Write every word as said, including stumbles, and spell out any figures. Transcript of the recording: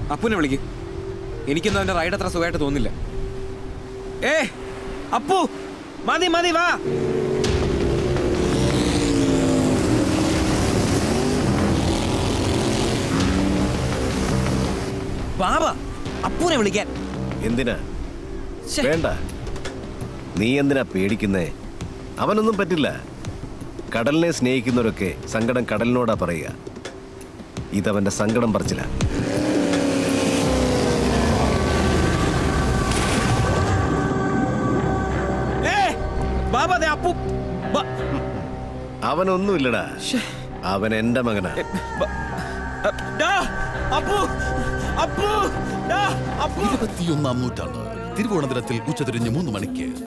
അപ്പുനെ വിളിക്ക്. എനിക്കൊന്നും അവന്റെ റൈഡ് അത്ര സുഖമായിട്ട് തോന്നില്ല. ഏ അപ്പു, മതി മതി, വാ. ബാബ, അപ്പുനെ വിളിക്കാൻ. എന്തിനാ? വേണ്ട. നീ എന്തിനാ പേടിക്കുന്നേ? അവനൊന്നും പറ്റില്ല. കടലിനെ സ്നേഹിക്കുന്നവരൊക്കെ സങ്കടം കടലിനോടാ പറയുക. ഇതവന്റെ സങ്കടം പറച്ചില്ല. അവനൊന്നുമില്ലടാ. അവൻ എന്റെ മകനാ. ഇരുപത്തിയൊന്നാം നൂറ്റാണ്ട് തിരുവോണദിനത്തിൽ ഉച്ചതിരിഞ്ഞ് മൂന്ന് മണിക്ക്